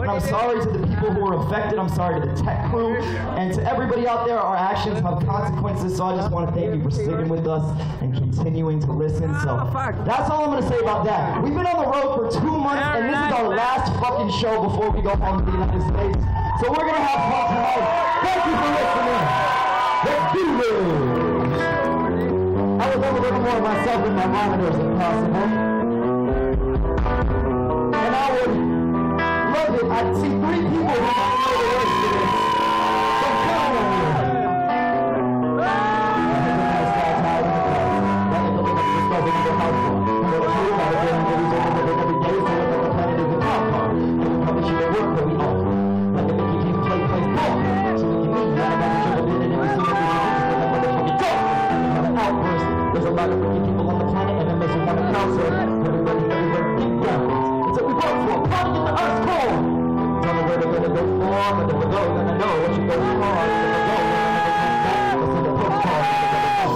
And I'm sorry to the people who were affected. I'm sorry to the tech crew. And to everybody out there, our actions have consequences. So I just want to thank you for sticking with us and continuing to listen. So that's all I'm going to say about that. We've been on the road for 2 months, and this is our last fucking show before we go home to the United States. So we're going to have fun tonight. Thank you for listening. Let's do this. I was over looking more at myself than my monitors if possible. And I would love it. I'd see 3 people who want to know the words to this. So come on. There's a lot of wicked people on the planet, and it makes you want to counsel everybody deep down. It's what we work for. Party in the earth's core. Don't know where they're gonna go for, but if we go, gonna know what you go for. If we go, we're never come back. Let's send a postcard. I'm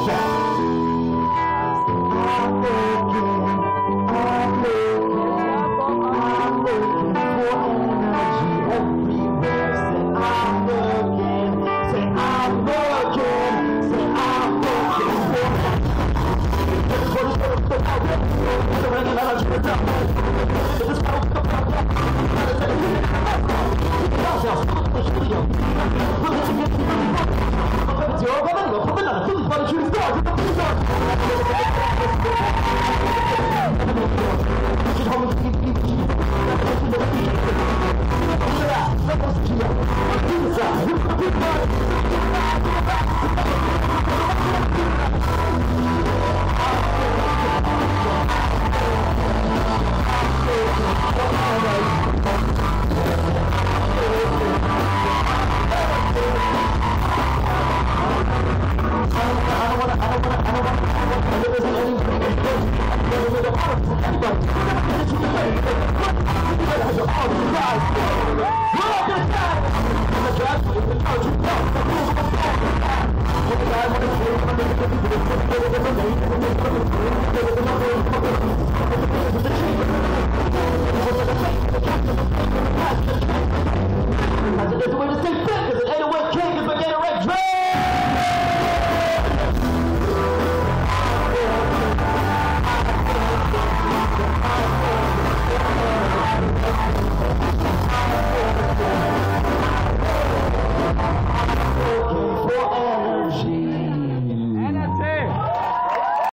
looking for energy everywhere. Say I'm looking. Say I'm looking. Say I'm looking for. You're